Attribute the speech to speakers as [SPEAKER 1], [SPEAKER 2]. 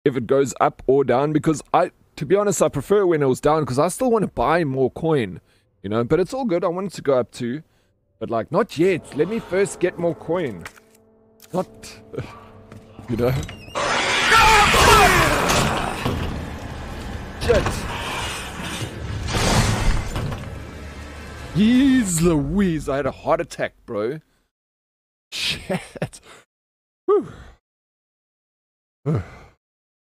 [SPEAKER 1] if it goes up or down, because to be honest, I prefer when it was down because I still want to buy more coin, you know, but it's all good. I want it to go up too, but like not yet. Let me first get more coin. Not, you know. Shit. Yeez Louise, I had a heart attack, bro. Shit. Whew.